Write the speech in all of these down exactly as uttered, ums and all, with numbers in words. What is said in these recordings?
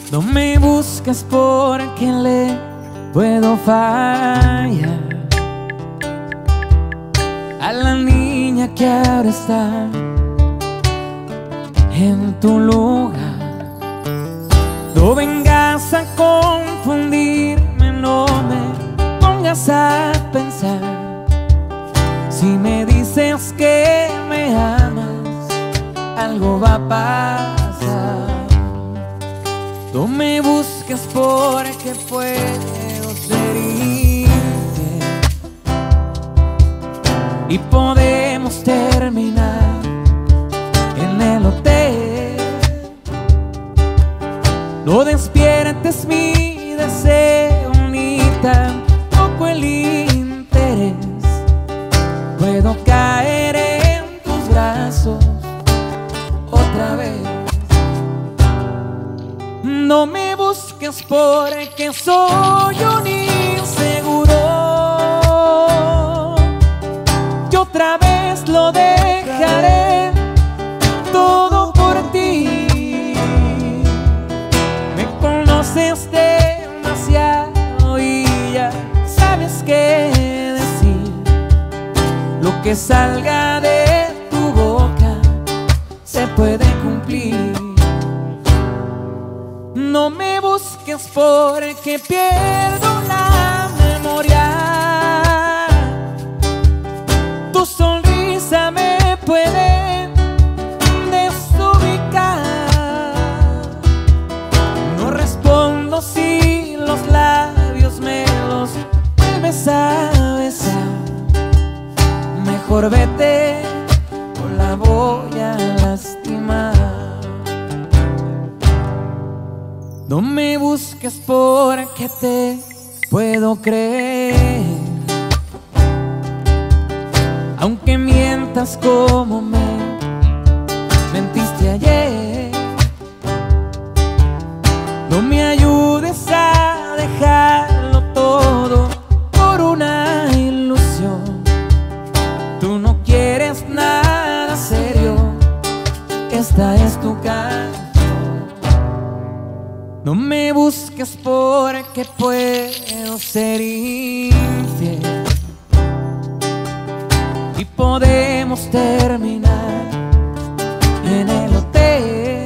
No me busques porque le puedo fallar a la niña que ahora está en tu lugar. No vengas a confundirme, no me pongas a pensar. Si me dices que me amas, algo va a pasar. No me busques porque puedo ser infiel y podemos terminar en el hotel. No despiertes mi deseo ni tampoco el interés. Puedo caer en tus brazos otra vez. No me busques porque soy un inseguro. Yo otra vez lo dejaré todo por ti. Me conoces demasiado y ya sabes qué decir. Lo que salga de tu boca se puede cumplir. No me busques porque pierdo la memoria. Tu sonrisa me puede desubicar. No respondo si los labios me los vuelves a besar. Mejor vete o la voy a lastimar. No me busques porque te puedo creer, aunque mientas como me mentiste ayer. No me ayudes a dejarlo todo por una ilusión. Tú no quieres nada serio, esta es tu canción. No me busques porque puedo ser infiel y podemos terminar en el hotel.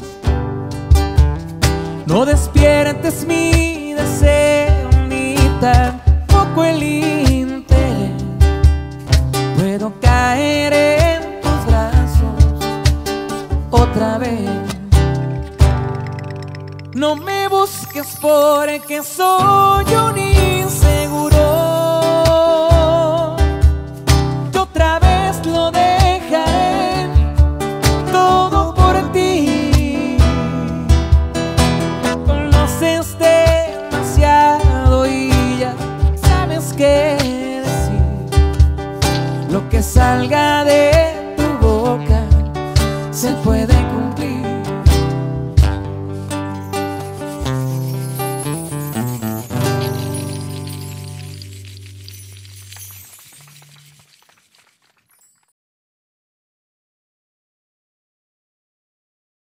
No despiertes mi deseo ni tampoco el interés. Puedo caer en tus brazos otra vez. No me busques porque soy un